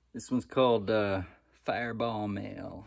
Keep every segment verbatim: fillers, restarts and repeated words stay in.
This one's called uh, Fireball Mail.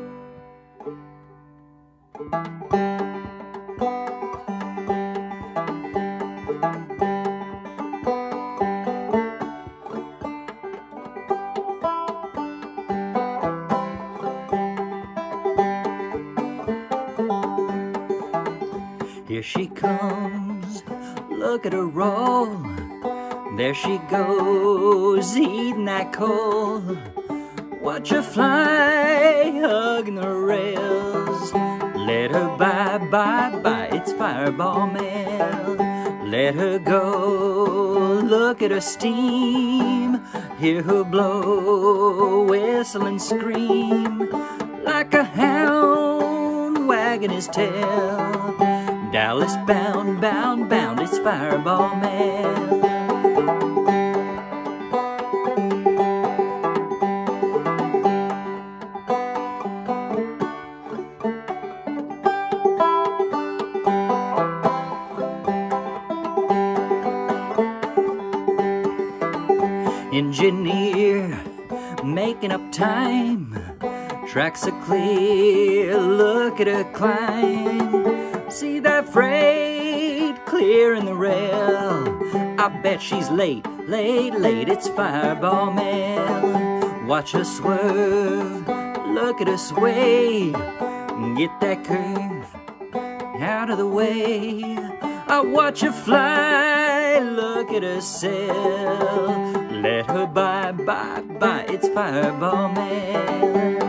Here she comes, look at her roll. There she goes, eating that coal. Watch her fly, hugging the rails. Let her by, by, by, it's Fireball Mail. Let her go, look at her steam. Hear her blow, whistle and scream. Like a hound wagging his tail. Dallas bound, bound, bound, it's Fireball Mail. Engineer, making up time. Tracks are clear, look at her climb. See that freight clearing the rail. I bet she's late, late, late, it's Fireball Mail. Watch her swerve, look at her sway. Get that curve out of the way. I watch her fly, look at her sail. Let her by, by, by, it's Fireball Mail.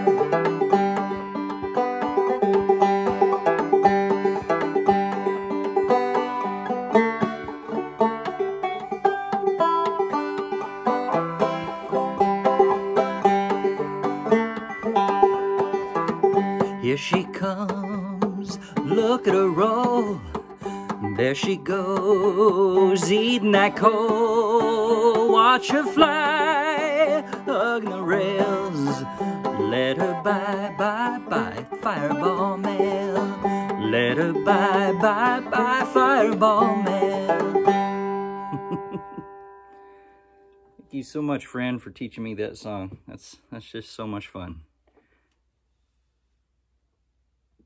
Here she comes, look at her roll. There she goes, eating that coal. Watch her fly, hugging the rails. Let her by, by, by, Fireball Mail. Let her by, by, by, Fireball Mail. Thank you so much, friend, for teaching me that song. That's, that's just so much fun.